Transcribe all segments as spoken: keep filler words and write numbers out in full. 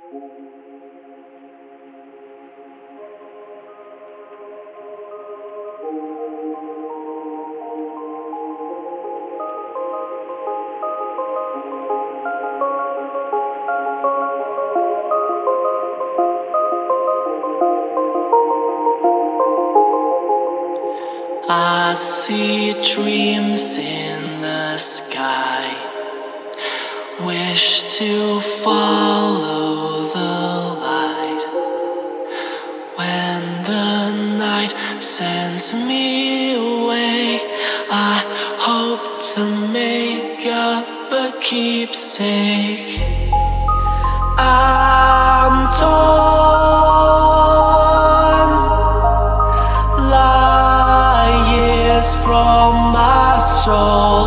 I see dreams in the sky, wish to follow the light. When the night sends me away, I hope to make up a keepsake. I'm torn, lies from my soul.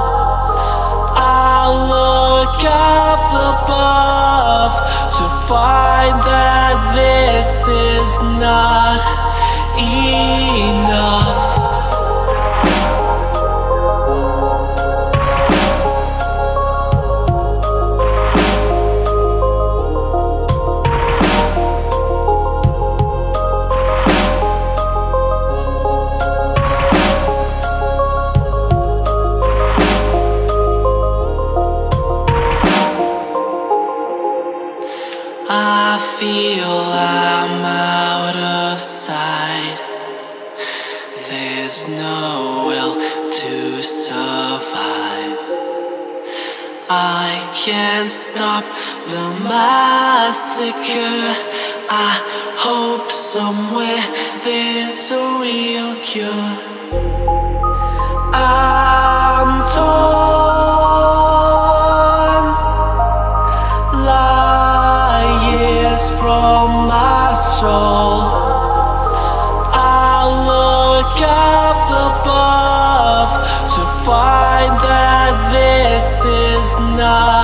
I look up above to find that this is not enough. I feel I'm out of sight. There's no will to survive. I can't stop the massacre. I hope somewhere there's a real cure. I'm torn, lies from my soul. I look up above to find that this is not